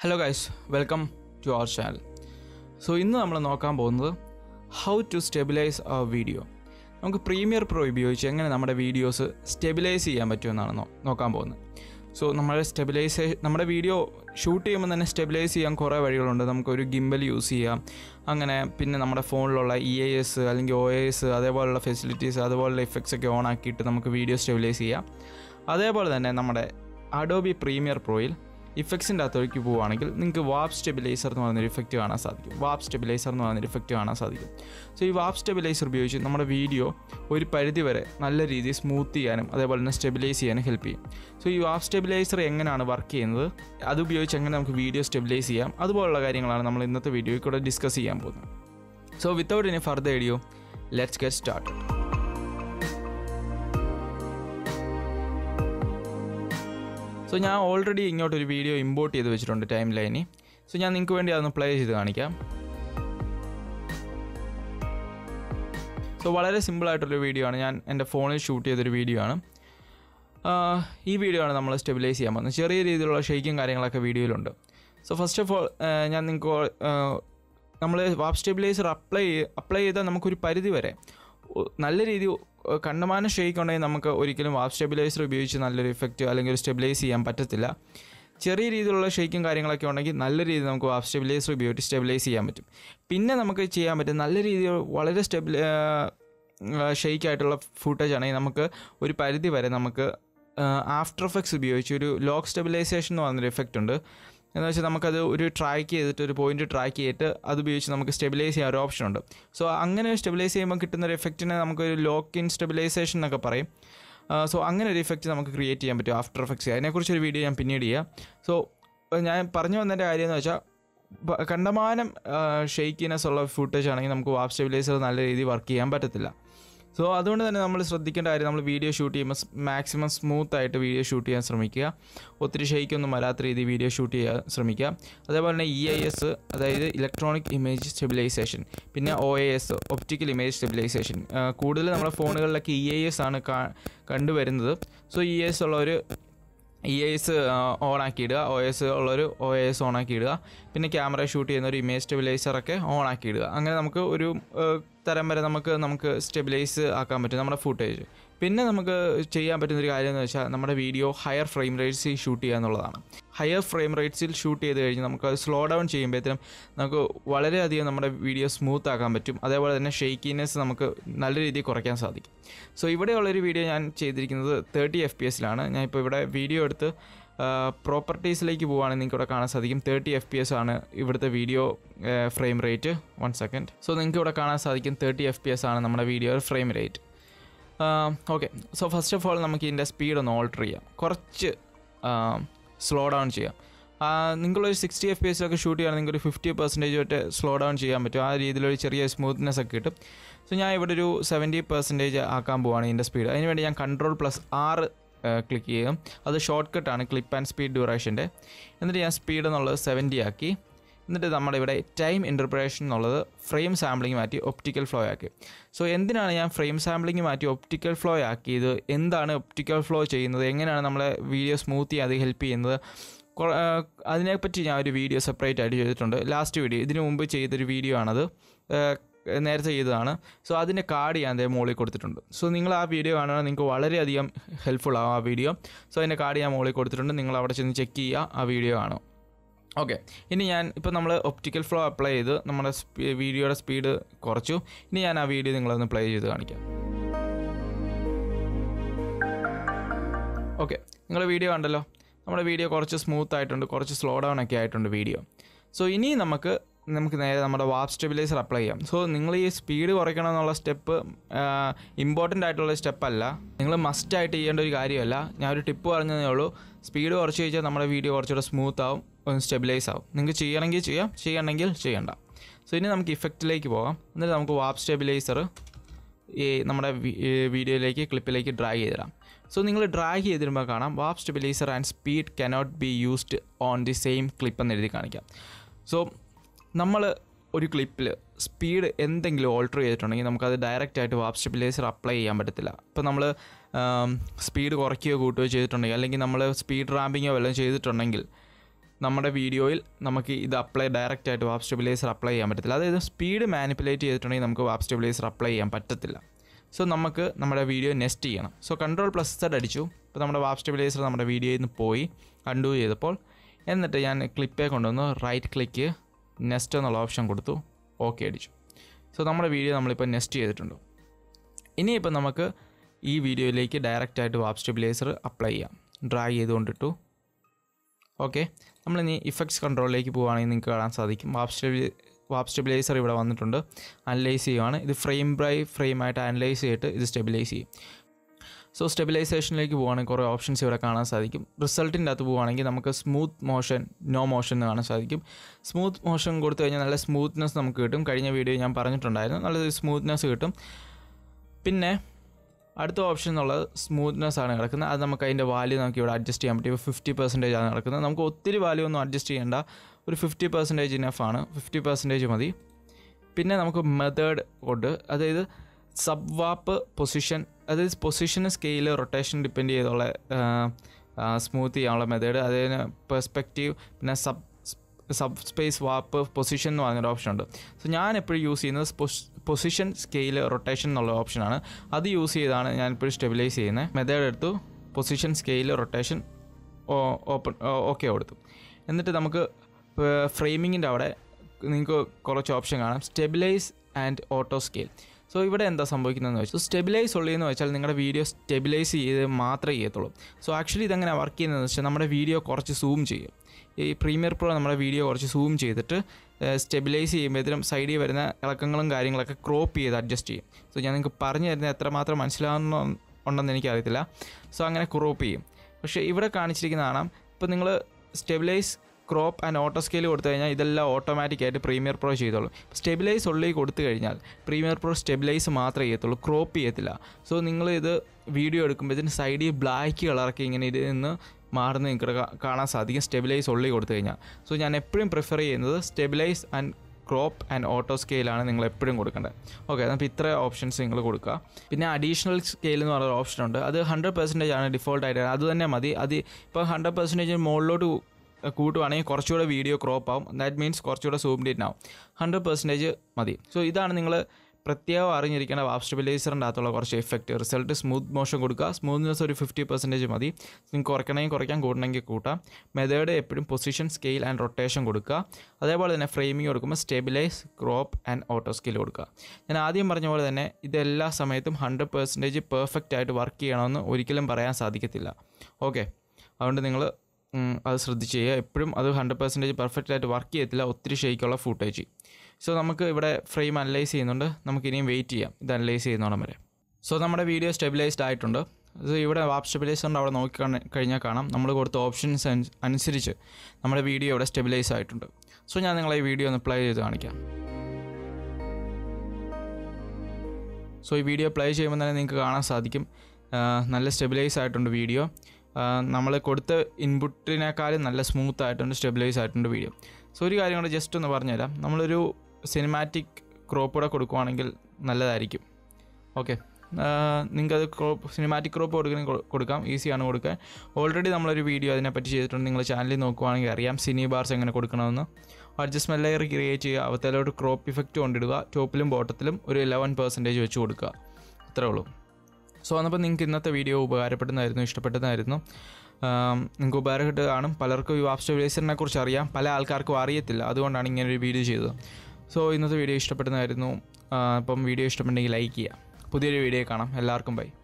Hello guys, welcome to our channel. So ഇന്ന് നമ്മൾ നോക്കാൻ പോകുന്നത് how to stabilize our video. നമുക്ക് പ്രീമിയർ പ്രോ ഉപയോഗിച്ച് എങ്ങനെ നമ്മുടെ വീഡിയോസ് സ്റ്റെബിലൈസ് ചെയ്യാൻ പറ്റുമെന്നാണ് നോക്കാൻ പോകുന്നത്. സോ നമ്മുടെ വീഡിയോ ഷൂട്ട് ചെയ്യുമ്പോൾ തന്നെ സ്റ്റെബിലൈസ് ചെയ്യാൻ കുറേ വഴികളുണ്ട്. നമുക്കൊരു ഗിംബൽ യൂസ് ചെയ്യാം, അങ്ങനെ പിന്നെ നമ്മുടെ ഫോണിലുള്ള EAS അല്ലെങ്കിൽ OAS അതേപോലുള്ള ഫെസിലിറ്റീസ് അതുപോലുള്ള ഇഫക്ട്സ് ഒക്കെ ഓൺ ആക്കിയിട്ട് നമുക്ക് വീഡിയോ സ്റ്റെബിലൈസ് ചെയ്യാം. അതേപോലെ തന്നെ നമ്മുടെ അഡോബി പ്രീമിയർ പ്രോയിൽ ഇഫക്ട്സിൻ്റെ അകത്തേക്ക് പോവുകയാണെങ്കിൽ നിങ്ങൾക്ക് വാപ്പ് സ്റ്റെബിലൈസർ എന്ന് പറയുന്നൊരു ഇഫക്റ്റ് കാണാൻ സാധിക്കും. സോ ഈ വാപ്പ് സ്റ്റെബിലൈസർ ഉപയോഗിച്ച് നമ്മുടെ വീഡിയോ ഒരു പരിധിവരെ നല്ല രീതിയിൽ സ്മൂത്ത് ചെയ്യാനും അതേപോലെ തന്നെ സ്റ്റെബിലൈസ് ചെയ്യാനും ഹെൽപ്പ് ചെയ്യും. സോ ഈ വാപ്പ് സ്റ്റെബിലൈസർ എങ്ങനെയാണ് വർക്ക് ചെയ്യുന്നത്, അത് ഉപയോഗിച്ച് എങ്ങനെ നമുക്ക് വീഡിയോ സ്റ്റെബിലൈസ് ചെയ്യാം, അതുപോലുള്ള കാര്യങ്ങളാണ് നമ്മൾ ഇന്നത്തെ വീഡിയോയിൽ കൂടെ ഡിസ്കസ് ചെയ്യാൻ പോകുന്നത്. So without any further video, let's get started. So ഞാൻ ഓൾറെഡി ഇങ്ങോട്ടൊരു വീഡിയോ ഇമ്പോർട്ട് ചെയ്ത് വെച്ചിട്ടുണ്ട് ടൈം ലൈനിൽ. സോ ഞാൻ നിങ്ങൾക്ക് വേണ്ടി അതൊന്ന് പ്ലേ ചെയ്ത് കാണിക്കാം. സോ വളരെ സിമ്പിളായിട്ടൊരു വീഡിയോ ആണ്, ഞാൻ എൻ്റെ ഫോണിൽ ഷൂട്ട് ചെയ്തൊരു വീഡിയോ ആണ്. ഈ വീഡിയോ ആണ് നമ്മൾ സ്റ്റെബിലൈസ് ചെയ്യാൻ പോകുന്നത്. ചെറിയ രീതിയിലുള്ള ഷെയ്ക്കും കാര്യങ്ങളൊക്കെ വീഡിയോയിലുണ്ട്. സോ ഫസ്റ്റ് ഓഫ് ഓൾ ഞാൻ നിങ്ങൾക്ക് നമ്മൾ വാപ്പ് സ്റ്റെബിലൈസർ അപ്ലൈ ചെയ്താൽ നമുക്കൊരു പരിധി വരെ നല്ല രീതി കണ്ടമാനം ഷെയ്ക്ക് ഉണ്ടെങ്കിൽ നമുക്ക് ഒരിക്കലും വാപ്പ് സ്റ്റെബിലൈസർ ഉപയോഗിച്ച് നല്ലൊരു ഇഫക്റ്റ് അല്ലെങ്കിൽ ഒരു സ്റ്റെബിലൈസ് ചെയ്യാൻ പറ്റത്തില്ല. ചെറിയ രീതിയിലുള്ള ഷെയ്ക്കും കാര്യങ്ങളൊക്കെ ഉണ്ടെങ്കിൽ നല്ല രീതിയിൽ നമുക്ക് വാപ്പ് സ്റ്റെബിലൈസർ ഉപയോഗിച്ച് സ്റ്റെബിലൈസ് ചെയ്യാൻ പറ്റും. പിന്നെ നമുക്ക് ചെയ്യാൻ പറ്റും നല്ല രീതിയിൽ വളരെ ഷെയ്ക്കായിട്ടുള്ള ഫുട്ടേജ് ആണെങ്കിൽ നമുക്ക് ഒരു പരിധി വരെ നമുക്ക് ആഫ്റ്റർ എഫക്ട്സ് ഉപയോഗിച്ച് ഒരു ലോക്ക് സ്റ്റെബിലൈസേഷൻ എന്ന് പറഞ്ഞൊരു എഫക്റ്റ് ഉണ്ട്. എന്ന് വെച്ചാൽ നമുക്കത് ഒരു ട്രാക്ക് ചെയ്തിട്ട് ഒരു പോയിന്റ് ട്രാക്ക് ചെയ്തിട്ട് അത് ഉപയോഗിച്ച് നമുക്ക് സ്റ്റെബിലൈസ് ചെയ്യാൻ ഒരു ഓപ്ഷൻ ഉണ്ട്. സോ അങ്ങനെ സ്റ്റെബിലൈസ് ചെയ്യുമ്പോൾ കിട്ടുന്നൊരു എഫക്റ്റിനെ നമുക്കൊരു ലോക്ക് ഇൻ സ്റ്റെബിലൈസേഷൻ എന്നൊക്കെ പറയും. സോ അങ്ങനെ ഒരു ഇഫക്റ്റ് നമുക്ക് ക്രിയേറ്റ് ചെയ്യാൻ പറ്റും ആഫ്റ്റർ എഫക്ട്സ്. അതിനെക്കുറിച്ചൊരു വീഡിയോ ഞാൻ പിന്നീട് ചെയ്യാം. സോ ഞാൻ പറഞ്ഞു വന്നതിൻ്റെ കാര്യം എന്ന് വെച്ചാൽ കണ്ടമാനം ഷെയ്ക്കിനെസ് ഉള്ള ഫുട്ടേജ് ആണെങ്കിൽ നമുക്ക് വാപ്പ് സ്റ്റെബിലൈസർ നല്ല രീതിയിൽ വർക്ക് ചെയ്യാൻ പറ്റത്തില്ല. സോ അതുകൊണ്ട് തന്നെ നമ്മൾ ശ്രദ്ധിക്കേണ്ട കാര്യം, നമ്മൾ വീഡിയോ ഷൂട്ട് ചെയ്യുമ്പോൾ മാക്സിമം സ്മൂത്തായിട്ട് വീഡിയോ ഷൂട്ട് ചെയ്യാൻ ശ്രമിക്കുക. ഒത്തിരി ഷെയ്ക്കൊന്നും വരാത്ത രീതിയിൽ വീഡിയോ ഷൂട്ട് ചെയ്യാൻ ശ്രമിക്കുക. അതേപോലെ തന്നെ EIS, അതായത് ഇലക്ട്രോണിക് ഇമേജ് സ്റ്റെബിലൈസേഷൻ, പിന്നെ OAS ഒപ്റ്റിക്കൽ ഇമേജ് സ്റ്റെബിലൈസേഷൻ. കൂടുതൽ നമ്മുടെ ഫോണുകളിലൊക്കെ EIS ആണ് കണ്ടുവരുന്നത്. സോ EIS ഓൺ ആക്കിയിടുക, OAS ഉള്ളൊരു OAS ഓൺ ആക്കിയിടുക. പിന്നെ ക്യാമറ ഷൂട്ട് ചെയ്യുന്ന ഒരു ഇമേജ് സ്റ്റെബിലൈസറൊക്കെ ഓൺ ആക്കിയിടുക. അങ്ങനെ നമുക്ക് ഒരു തരം വരെ നമുക്ക് സ്റ്റെബിലൈസ് ആക്കാൻ പറ്റും നമ്മുടെ ഫുട്ടേജ്. പിന്നെ നമുക്ക് ചെയ്യാൻ പറ്റുന്നൊരു കാര്യം എന്ന് വെച്ചാൽ നമ്മുടെ വീഡിയോ ഹയർ ഫ്രെയിം റേറ്റ്സിൽ ഷൂട്ട് ചെയ്യുക എന്നുള്ളതാണ്. ഹയർ ഫ്രെയിം റേറ്റ്സിൽ ഷൂട്ട് ചെയ്ത് കഴിഞ്ഞ് നമുക്ക് സ്ലോ ഡൗൺ ചെയ്യുമ്പോഴത്തേനും നമുക്ക് വളരെയധികം നമ്മുടെ വീഡിയോ സ്മൂത്ത് ആക്കാൻ പറ്റും. അതേപോലെ തന്നെ ഷെയ്ക്കിനെസ് നമുക്ക് നല്ല രീതിയിൽ കുറയ്ക്കാൻ സാധിക്കും. സോ ഇവിടെയുള്ളൊരു വീഡിയോ ഞാൻ ചെയ്തിരിക്കുന്നത് 30 FPS-ലാണ്. ഞാനിപ്പോൾ ഇവിടെ വീഡിയോ എടുത്ത് പ്രോപ്പർട്ടീസിലേക്ക് പോവുകയാണെങ്കിൽ നിങ്ങൾക്ക് ഇവിടെ കാണാൻ സാധിക്കും 30 FPS ആണ് ഇവിടുത്തെ video frame rate. 1 second. So നിങ്ങൾക്ക് ഇവിടെ കാണാൻ സാധിക്കും 30 FPS ആണ് നമ്മുടെ video frame rate. Okay. So first of all നമുക്ക് ഇതിൻ്റെ സ്പീഡ് ഒന്ന് ഓൾട്ടർ ചെയ്യാം, കുറച്ച് സ്ലോ ഡൗൺ ചെയ്യാം. നിങ്ങളൊരു 60 FPS-ലൊക്കെ ഷൂട്ട് ചെയ്യുകയാണെങ്കിൽ നിങ്ങൾക്ക് ഒരു 50% തൊട്ട് സ്ലോ ഡൗൺ ചെയ്യാൻ പറ്റും. ആ രീതിയിലൊരു ചെറിയ സ്മൂത്ത്നെസ് ഒക്കെ കിട്ടും. സോ ഞാൻ ഇവിടെ ഒരു 70% ആക്കാൻ പോവുകയാണ് ഇതിൻ്റെ സ്പീഡ്. അതിനുവേണ്ടി ഞാൻ Ctrl+R ക്ലിക്ക് ചെയ്യും. അത് ഷോർട്ട് കട്ടാണ് ക്ലിപ്പ് ആൻഡ് സ്പീഡ് ഡ്യൂറേഷൻ്റെ. എന്നിട്ട് ഞാൻ സ്പീഡ് എന്നുള്ളത് 70 ആക്കി. എന്നിട്ട് നമ്മുടെ ഇവിടെ ടൈം ഇൻ്റർപ്രേഷൻ എന്നുള്ളത് ഫ്രെയിം സാമ്പിളിങ് മാറ്റി ഒപ്റ്റിക്കൽ ഫ്ലോ ആക്കി. സോ എന്തിനാണ് ഞാൻ ഫ്രെയിം സാമ്പിളിങ് മാറ്റി ഒപ്റ്റിക്കൽ ഫ്ലോ ആക്കിയത്, എന്താണ് ഒപ്റ്റിക്കൽ ഫ്ലോ ചെയ്യുന്നത്, എങ്ങനെയാണ് നമ്മളെ വീഡിയോ സ്മൂത്ത് ചെയ്യാൻ അത് ഹെൽപ്പ് ചെയ്യുന്നത്, അതിനെപ്പറ്റി ഞാൻ ഒരു വീഡിയോ സെപ്പറേറ്റ് ആയിട്ട് ചെയ്തിട്ടുണ്ട്. ലാസ്റ്റ് വീഡിയോ, ഇതിനു മുമ്പ് ചെയ്തൊരു വീഡിയോ ആണത്, നേരത്തെ ചെയ്തതാണ്. സോ അതിൻ്റെ കാർഡ് ഞാൻ അതേ മുകളിൽ കൊടുത്തിട്ടുണ്ട്. സോ നിങ്ങൾ ആ വീഡിയോ കാണുകയാണെങ്കിൽ നിങ്ങൾക്ക് വളരെയധികം ഹെൽപ്ഫുൾ ആവും ആ വീഡിയോ. സോ അതിൻ്റെ കാർഡ് ഞാൻ മുകളിൽ കൊടുത്തിട്ടുണ്ട്, നിങ്ങൾ അവിടെ ചെന്ന് ചെക്ക് ചെയ്യുക ആ വീഡിയോ കാണും. ഓക്കെ. ഇനി ഇപ്പോൾ നമ്മൾ ഒപ്റ്റിക്കൽ ഫ്ലോ അപ്ലൈ ചെയ്ത് നമ്മുടെ വീഡിയോയുടെ സ്പീഡ് കുറച്ചു. ഇനി ഞാൻ ആ വീഡിയോ നിങ്ങളൊന്ന് പ്ലേ ചെയ്ത് കാണിക്കാം. ഓക്കെ, നിങ്ങൾ വീഡിയോ കണ്ടല്ലോ. നമ്മുടെ വീഡിയോ കുറച്ച് സ്മൂത്ത് ആയിട്ടുണ്ട്, കുറച്ച് സ്ലോ ഡൗൺ ഒക്കെ ആയിട്ടുണ്ട് വീഡിയോ. സോ ഇനി നമുക്ക് നേരെ നമ്മുടെ വാപ്പ് സ്റ്റെബിലൈസർ അപ്ലൈ ചെയ്യാം. സോ നിങ്ങൾ ഈ സ്പീഡ് കുറയ്ക്കണം എന്നുള്ള സ്റ്റെപ്പ് ഇമ്പോർട്ടൻ്റ് ആയിട്ടുള്ള സ്റ്റെപ്പല്ല, നിങ്ങൾ മസ്റ്റായിട്ട് ചെയ്യേണ്ട ഒരു കാര്യമല്ല. ഞാനൊരു ടിപ്പ് പറഞ്ഞതേ ഉള്ളൂ. സ്പീഡ് കുറച്ച് കഴിഞ്ഞാൽ നമ്മുടെ വീഡിയോ കുറച്ചുകൂടെ സ്മൂത്ത് ആവും, സ്റ്റെബിലൈസ് ആവും. നിങ്ങൾക്ക് ചെയ്യണമെങ്കിൽ ചെയ്യാം, ചെയ്യണമെങ്കിൽ ചെയ്യണ്ട. സോ ഇനി നമുക്ക് ഇഫക്റ്റിലേക്ക് പോകാം. എന്നിട്ട് നമുക്ക് വാപ്പ് സ്റ്റെബിലൈസർ നമ്മുടെ വീഡിയോയിലേക്ക് ക്ലിപ്പിലേക്ക് ഡ്രാഗ് ചെയ്തിടാം. സോ നിങ്ങൾ ഡ്രാഗ് ചെയ്തിടുമ്പോൾ കാണാം warp stabiliser and speed cannot be used on the same clip എന്ന് എഴുതി കാണിക്കാം. സോ നമ്മൾ ഒരു ക്ലിപ്പിൽ സ്പീഡ് എന്തെങ്കിലും ഓൾട്ടർ ചെയ്തിട്ടുണ്ടെങ്കിൽ നമുക്കത് ഡയറക്റ്റായിട്ട് വാപ്പ് സ്റ്റെബിലൈസർ അപ്ലൈ ചെയ്യാൻ പറ്റത്തില്ല. ഇപ്പോൾ നമ്മൾ സ്പീഡ് കുറയ്ക്കുകയോ കൂട്ടുകയോ ചെയ്തിട്ടുണ്ടെങ്കിൽ, അല്ലെങ്കിൽ നമ്മൾ സ്പീഡ് റാമ്പിങ്ങോ വല്ലതും ചെയ്തിട്ടുണ്ടെങ്കിൽ നമ്മുടെ വീഡിയോയിൽ നമുക്ക് ഇത് ഡയറക്റ്റായിട്ട് വാപ്പ് സ്റ്റെബിലൈസർ അപ്ലൈ ചെയ്യാൻ പറ്റത്തില്ല. അതായത് സ്പീഡ് മാനിപ്പുലേറ്റ് ചെയ്തിട്ടുണ്ടെങ്കിൽ നമുക്ക് വാപ്പ് സ്റ്റെബിലൈസർ അപ്ലൈ ചെയ്യാൻ പറ്റത്തില്ല. സോ നമുക്ക് നമ്മുടെ വീഡിയോ നെസ്റ്റ് ചെയ്യണം. സോ Ctrl+Z അടിച്ചു. ഇപ്പോൾ നമ്മുടെ വാപ്പ് സ്റ്റെബിലൈസർ നമ്മുടെ വീഡിയോയിൽ നിന്ന് പോയി അൺഡു ചെയ്തപ്പോൾ. എന്നിട്ട് ഞാൻ ക്ലിപ്പേ കൊണ്ടുവന്ന് റൈറ്റ് ക്ലിക്ക് നെസ്റ്റ് എന്നുള്ള ഓപ്ഷൻ കൊടുത്തു, ഓക്കെ അടിച്ചു. സോ നമ്മുടെ വീഡിയോ നമ്മളിപ്പോൾ നെസ്റ്റ് ചെയ്തിട്ടുണ്ട്. ഇനിയിപ്പോൾ നമുക്ക് ഈ വീഡിയോയിലേക്ക് ഡയറക്റ്റായിട്ട് വാപ്പ് സ്റ്റെബിലൈസർ അപ്ലൈ ചെയ്യാം. ഡ്രാഗ് ചെയ്തുകൊണ്ടിട്ടു. ഓക്കെ, നമ്മളിനി ഇഫക്ട്സ് കൺട്രോളിലേക്ക് പോവുകയാണെങ്കിൽ നിങ്ങൾക്ക് കാണാൻ സാധിക്കും വാപ്പ് സ്റ്റെബിലൈസർ ഇവിടെ വന്നിട്ടുണ്ട്. അനലൈസ് ചെയ്യുകയാണ്. ഇത് ഫ്രെയിം ബൈ ഫ്രെയിം ആയിട്ട് അനലൈസ് ചെയ്തിട്ട് ഇത് സ്റ്റെബിലൈസ് ചെയ്യും. സോ സ്റ്റെബിലൈസേഷനിലേക്ക് പോവുകയാണെങ്കിൽ കുറേ ഓപ്ഷൻസ് ഇവിടെ കാണാൻ സാധിക്കും. റിസൾട്ടിൻ്റെ അകത്ത് പോവുകയാണെങ്കിൽ നമുക്ക് സ്മൂത്ത് മോഷൻ, നോ മോഷൻ എന്ന് കാണാൻ സാധിക്കും. സ്മൂത്ത് മോഷൻ കൊടുത്തു കഴിഞ്ഞാൽ നല്ല സ്മൂത്ത്നെസ് നമുക്ക് കിട്ടും. കഴിഞ്ഞ വീഡിയോ ഞാൻ പറഞ്ഞിട്ടുണ്ടായിരുന്നു, നല്ല സ്മൂത്ത്നെസ് കിട്ടും. പിന്നെ അടുത്ത ഓപ്ഷൻ എന്നുള്ളത് സ്മൂത്ത്നെസ് ആണ് കിടക്കുന്നത്. അത് നമുക്ക് അതിൻ്റെ വാല്യൂ നമുക്ക് ഇവിടെ അഡ്ജസ്റ്റ് ചെയ്യാൻ പറ്റും. 50% ആണ് നടക്കുന്നത്. നമുക്ക് ഒത്തിരി വാല്യൂ ഒന്നും അഡ്ജസ്റ്റ് ചെയ്യേണ്ട, ഒരു 50% ഇനഫാണ്, 50% മതി. പിന്നെ നമുക്ക് മെത്തേഡ് ഉണ്ട്, അതായത് സബ് വാപ്പ് പൊസിഷൻ, അതായത് പൊസിഷൻ, സ്കെയിൽ, റൊട്ടേഷൻ ഡിപ്പെൻഡ് ചെയ്തുള്ള സ്മൂത്ത് ചെയ്യാനുള്ള മെത്തേഡ്. അതിന് പെർസ്പെക്റ്റീവ്, പിന്നെ സബ് സ്പേസ് വാപ്പ് പൊസിഷൻ എന്ന് പറഞ്ഞൊരു ഓപ്ഷൻ ഉണ്ട്. സോ ഞാൻ എപ്പോഴും യൂസ് ചെയ്യുന്നത് പൊസിഷൻ, സ്കെയിൽ, റൊട്ടേഷൻ എന്നുള്ള ഓപ്ഷനാണ്. അത് യൂസ് ചെയ്താണ് ഞാൻ ഇപ്പോഴും സ്റ്റെബിലൈസ് ചെയ്യുന്നത്. മെത്തേഡ് എടുത്തു, പൊസിഷൻ, സ്കെയിൽ, റൊട്ടേഷൻ ഓക്കെ കൊടുത്തു. എന്നിട്ട് നമുക്ക് ഫ്രെയിമിങ്ങിൻ്റെ അവിടെ നിങ്ങൾക്ക് കുറച്ച് ഓപ്ഷൻ കാണാം, stabilise and auto scale. So ഇവിടെ എന്താ സംഭവിക്കുന്നതെന്ന് വെച്ചാൽ, സ്റ്റെബിലൈസ് ഉള്ളതെന്ന് വെച്ചാൽ നിങ്ങളുടെ വീഡിയോ സ്റ്റെബിലൈസ് ചെയ്ത് മാത്രമേ ചെയ്യത്തുള്ളൂ. സോ ആക്ച്വലി ഇതെങ്ങനെ വർക്ക് ചെയ്യുന്നതെന്ന് വെച്ചാൽ നമ്മുടെ വീഡിയോ കുറച്ച് സൂം ചെയ്യും. ഈ പ്രീമിയർ പ്രോ നമ്മുടെ വീഡിയോ കുറച്ച് സൂം ചെയ്തിട്ട് സ്റ്റെബിലൈസ് ചെയ്യുമ്പോഴത്തേനും സൈഡിൽ വരുന്ന ഇളക്കങ്ങളും കാര്യങ്ങളൊക്കെ ക്രോപ്പ് ചെയ്ത് അഡ്ജസ്റ്റ് ചെയ്യും. സോ ഞാൻ നിങ്ങൾക്ക് പറഞ്ഞു തരുന്നത് എത്രമാത്രം മനസ്സിലാവുന്നുണ്ടെന്ന് എനിക്കറിയത്തില്ല. സോ അങ്ങനെ ക്രോപ്പ് ചെയ്യും. പക്ഷേ ഇവിടെ കാണിച്ചിരിക്കുന്ന കാണാം, ഇപ്പോൾ നിങ്ങൾ stabilise, crop and auto scale കൊടുത്തു കഴിഞ്ഞാൽ ഇതെല്ലാം ഓട്ടോമാറ്റിക്കായിട്ട് പ്രീമിയർ പ്രോ ചെയ്തോളും. സ്റ്റെബിലൈസ് ഉള്ളിൽ കൊടുത്തു കഴിഞ്ഞാൽ പ്രീമിയർ പ്രോ സ്റ്റെബിലൈസ് മാത്രമേ ചെയ്യത്തുള്ളൂ, ക്രോപ്പ് ചെയ്യത്തില്ല. സോ നിങ്ങൾ ഇത് വീഡിയോ എടുക്കുമ്പോഴത്തേന് സൈഡിൽ ബ്ലാക്ക് കളറൊക്കെ ഇങ്ങനെ ഇതിൽ നിന്ന് മാറുന്ന നിങ്ങൾക്ക് കാണാൻ സാധിക്കും സ്റ്റെബിലൈസ് ഉള്ളിൽ കൊടുത്തു കഴിഞ്ഞാൽ. സോ ഞാൻ എപ്പോഴും പ്രിഫർ ചെയ്യുന്നത് stabilise and crop and auto സ്കെയിലാണ് നിങ്ങൾ എപ്പോഴും കൊടുക്കേണ്ടത്. ഓക്കെ, അപ്പോൾ ഇത്ര ഓപ്ഷൻസ് നിങ്ങൾ കൊടുക്കുക. പിന്നെ അഡീഷണൽ സ്കെയിൽ എന്ന് പറയുന്ന ഓപ്ഷനുണ്ട്. അത് 100% ആണ് ഡിഫോൾട്ടായിട്ട്, അത് തന്നെ മതി. അത് ഇപ്പോൾ 100% മുകളിലോട്ട് കൂട്ടുവാണെങ്കിൽ കുറച്ചുകൂടെ വീഡിയോ ക്രോപ്പ് ആവും. ദാറ്റ് മീൻസ് കുറച്ചുകൂടെ സൂംഡ് ഇൻ ആവും. 100% മതി. സോ ഇതാണ് നിങ്ങൾ പ്രത്യേകം അറിഞ്ഞിരിക്കേണ്ട വാപ്പ് സ്റ്റെബിലൈസറിൻ്റെ അകത്തുള്ള കുറച്ച് എഫക്റ്റ്. റിസൾട്ട് സ്മൂത്ത് മോഷൻ കൊടുക്കുക. സ്മൂത്ത്നെസ് ഒരു 50% മതി. നിങ്ങൾക്ക് കുറയ്ക്കണമെങ്കിൽ കുറയ്ക്കാം, കൂട്ടണമെങ്കിൽ കൂട്ടാം. മെത്തേഡ് എപ്പോഴും പൊസിഷൻ, സ്കെയിൽ ആൻഡ് റൊട്ടേഷൻ കൊടുക്കുക. അതേപോലെ തന്നെ ഫ്രെയിമിങ് കൊടുക്കുമ്പോൾ stabilise, crop and auto scale കൊടുക്കുക. ഞാൻ ആദ്യം പറഞ്ഞ പോലെ തന്നെ ഇതെല്ലാ സമയത്തും 100% പെർഫെക്റ്റ് ആയിട്ട് വർക്ക് ചെയ്യണമെന്ന് ഒരിക്കലും പറയാൻ സാധിക്കത്തില്ല. ഓക്കെ, അതുകൊണ്ട് നിങ്ങൾ അത് ശ്രദ്ധിച്ച് ചെയ്യുക. എപ്പോഴും അത് 100% പെർഫെക്റ്റ് ആയിട്ട് വർക്ക് ചെയ്യത്തില്ല, ഒത്തിരി ഷെയ്ക്കുള്ള ഫൂട്ടേജ്. സോ നമുക്ക് ഇവിടെ ഫ്രെയിം അനലൈസ് ചെയ്യുന്നുണ്ട്. നമുക്ക് ഇനിയും വെയിറ്റ് ചെയ്യാം ഇത് അനലൈസ് ചെയ്യുന്നോണം വരെ. സോ നമ്മുടെ വീഡിയോ സ്റ്റെബിലൈസ്ഡ് ആയിട്ടുണ്ട്. സോ ഇവിടെ വാപ്പ് സ്റ്റെബിലൈസറിൻ്റെ അവിടെ നോക്കി കഴിഞ്ഞാൽ കാണാം നമ്മൾ കൊടുത്ത ഓപ്ഷൻസ് അനുസരിച്ച് നമ്മുടെ വീഡിയോ ഇവിടെ സ്റ്റെബിലൈസ് ആയിട്ടുണ്ട്. സോ ഞാൻ നിങ്ങളെ ഈ വീഡിയോ ഒന്ന് പ്ലേ ചെയ്ത് കാണിക്കാം. സോ ഈ വീഡിയോ പ്ലേ ചെയ്യുമ്പോൾ തന്നെ നിങ്ങൾക്ക് കാണാൻ സാധിക്കും നല്ല സ്റ്റെബിലൈസ് ആയിട്ടുണ്ട് വീഡിയോ. നമ്മൾ കൊടുത്ത ഇൻപുട്ടിനേക്കാളും നല്ല സ്മൂത്ത് ആയിട്ടുണ്ട്, സ്റ്റെബിലൈസ് ആയിട്ടുണ്ട് വീഡിയോ. സോ ഒരു കാര്യം കൂടെ ജസ്റ്റ് ഒന്ന് പറഞ്ഞുതരാം. നമ്മളൊരു സിനിമാറ്റിക് ക്രോപ്പ് കൂടെ കൊടുക്കുവാണെങ്കിൽ നല്ലതായിരിക്കും. ഓക്കെ, നിങ്ങൾക്കത് സിനിമാറ്റിക് ക്രോപ്പ് കൊടുക്കാം, ഈസിയാണ് കൊടുക്കാൻ. ഓൾറെഡി നമ്മളൊരു വീഡിയോ അതിനെപ്പറ്റി ചെയ്തിട്ടുണ്ട്. നിങ്ങൾ ചാനലിൽ നോക്കുവാണെങ്കിൽ അറിയാം സിനി ബാർസ് എങ്ങനെ കൊടുക്കണമെന്ന്. അഡ്ജസ്റ്റ്മെൻറ്റ് ലെയർ ക്രിയേറ്റ് ചെയ്യുക, അവത്തേലോട്ട് ക്രോപ്പ് ഇഫക്റ്റ് കൊണ്ടിടുക, ടോപ്പിലും ബോട്ടത്തിലും ഒരു 11% വെച്ച് കൊടുക്കുക. അത്രേ ഉള്ളൂ. സോ എന്നപ്പോൾ നിങ്ങൾക്ക് ഇന്നത്തെ വീഡിയോ ഉപകാരപ്പെടുന്നതായിരുന്നു, ഇഷ്ടപ്പെട്ടതായിരുന്നു. നിങ്ങൾക്ക് ഉപകാരപ്പെട്ട് കാണും. പലർക്കും ഈ വാപ്പ് സ്റ്റെബിലൈസറിനെ കുറിച്ച് അറിയാം, പല ആൾക്കാർക്കും അറിയത്തില്ല. അതുകൊണ്ടാണ് ഇങ്ങനൊരു വീഡിയോ ചെയ്തത്. സോ ഇന്നത്തെ വീഡിയോ ഇഷ്ടപ്പെടുന്നതായിരുന്നു. അപ്പം വീഡിയോ ഇഷ്ടപ്പെട്ടെങ്കിൽ ലൈക്ക് ചെയ്യുക. പുതിയൊരു വീഡിയോ കാണാം. എല്ലാവർക്കും ബൈ.